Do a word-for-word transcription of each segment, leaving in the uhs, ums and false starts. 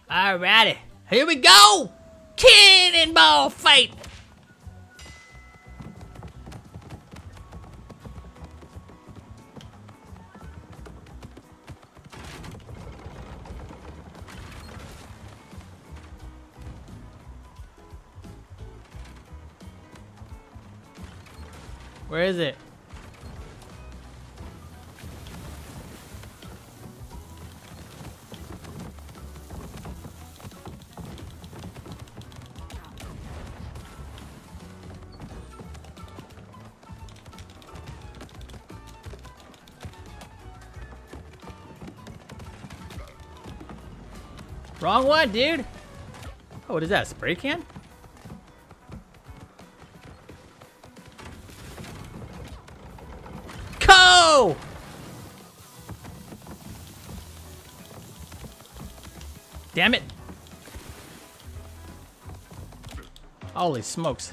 Alrighty, here we go! Cannonball fight! Where is it? Wrong one, dude. Oh, what is that? A spray can? Go! Damn it. Holy smokes.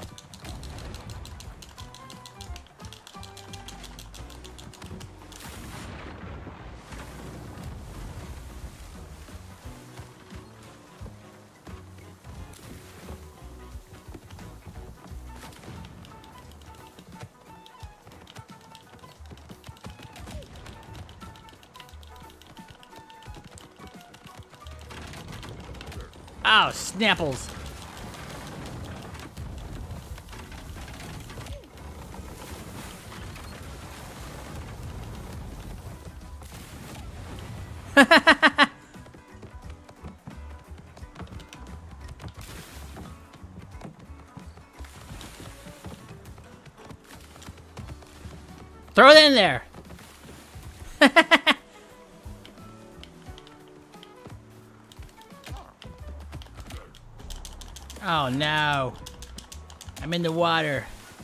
Oh, snapples. Throw it in there. Oh no. I'm in the water.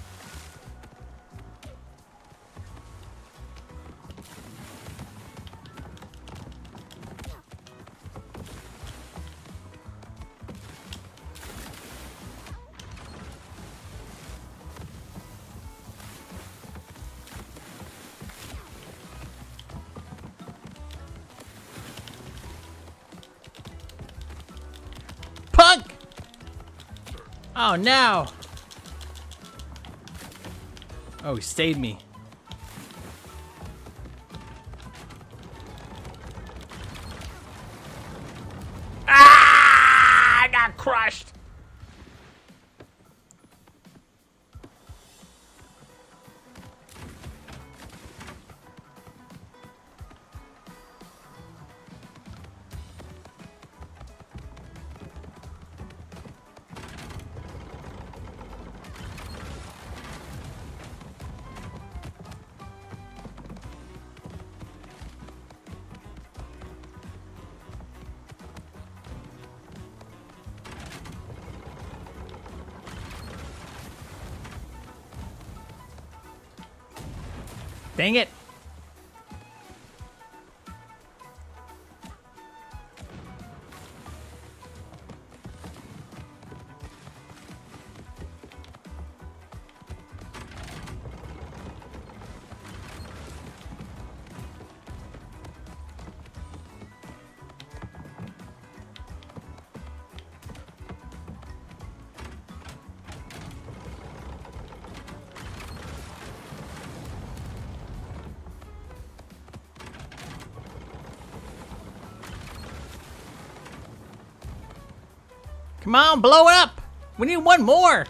Punk! Oh no! Oh, he saved me. Ah! I got crushed! Dang it! Come on, blow it up! We need one more!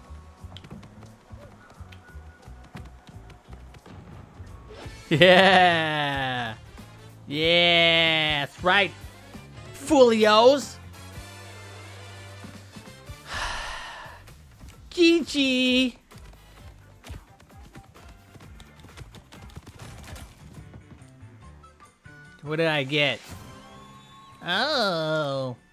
Yeah! Yeah, that's right, foolios! G G! What did I get? Oh...